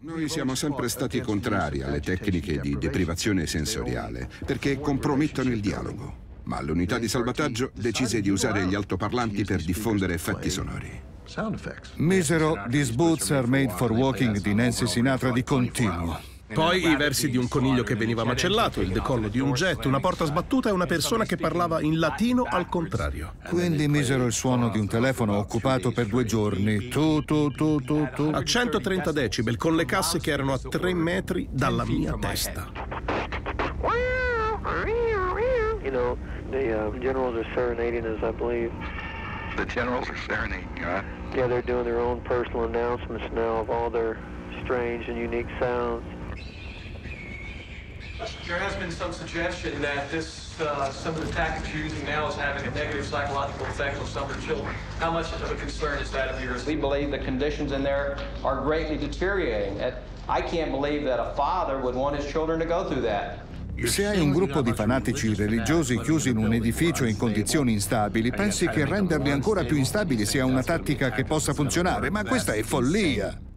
Noi siamo sempre stati contrari alle tecniche di deprivazione sensoriale perché compromettono il dialogo. Ma l'unità di salvataggio decise di usare gli altoparlanti per diffondere effetti sonori. Misero These Boots Are Made for Walking di Nancy Sinatra di continuo. Poi i versi di un coniglio che veniva macellato, il decollo di un jet, una porta sbattuta e una persona che parlava in latino al contrario. Quindi misero il suono di un telefono occupato per 2 giorni. A 130 decibel, con le casse che erano a 3 metri dalla mia testa. You know, the generals are serenading us, I believe. The generals are serenading you, huh? Yeah, they're doing their own personal announcements now of all their strange and unique sounds. There has been some suggestion that some of the tactics you're using now is having a negative psychological effect on some of the children. How much of a concern is that of yours? We believe the conditions in there are greatly deteriorating. I can't believe that a father would want his children to go through that. Se hai un gruppo di fanatici religiosi chiusi in un edificio in condizioni instabili, pensi che renderli ancora più instabili sia una tattica che possa funzionare, ma questa è follia.